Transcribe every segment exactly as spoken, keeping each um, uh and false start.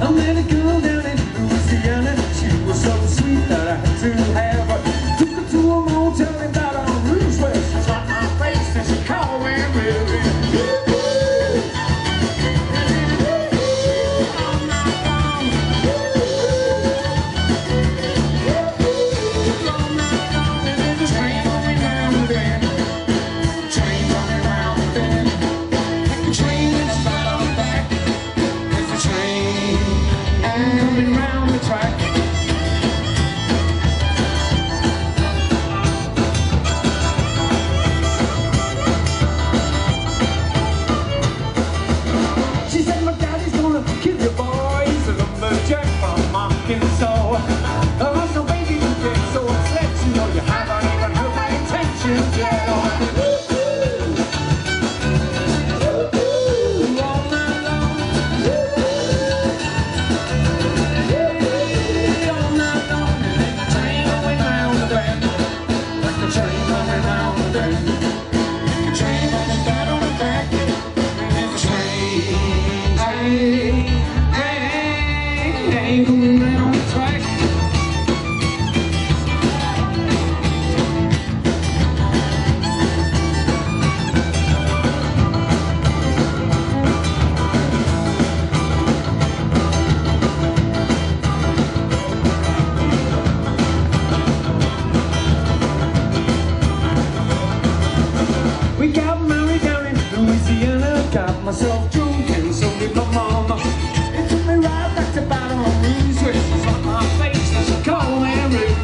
I met a girl down in Louisiana. She was so sweet that I had to have her. Took her to a motel in Baton Rouge where she slapped my face and she called me baby. We got married down in Louisiana, got myself drunk and so did my mama. It took me right back to Baton Rouge where she slapped my face and she called me rude.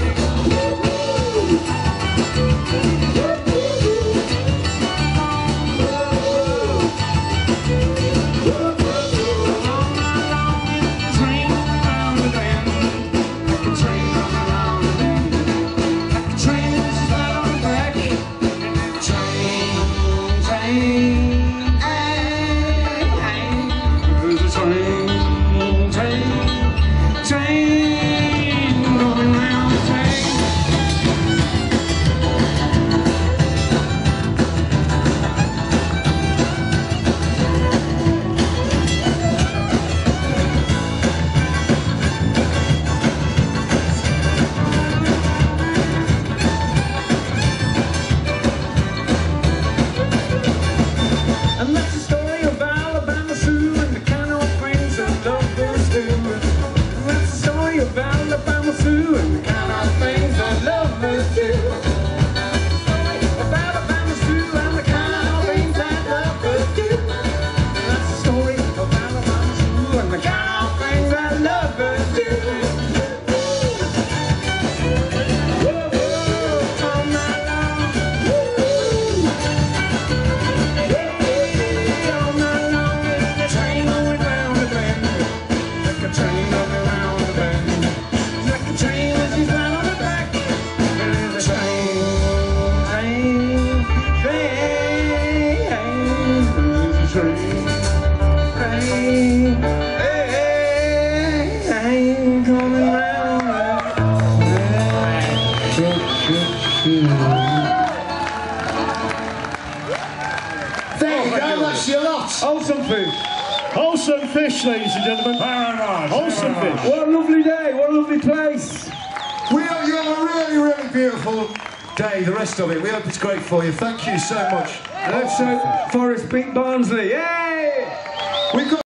There you go, that's your lot. Wholesome fish. Wholesome fish, ladies and gentlemen. Very nice. Wholesome Very fish. nice. What a lovely day, what a lovely place. We hope you have a really, really beautiful day, the rest of it. We hope it's great for you. Thank you so much. And let's show Forrest Pink Barnsley. Yay! We've got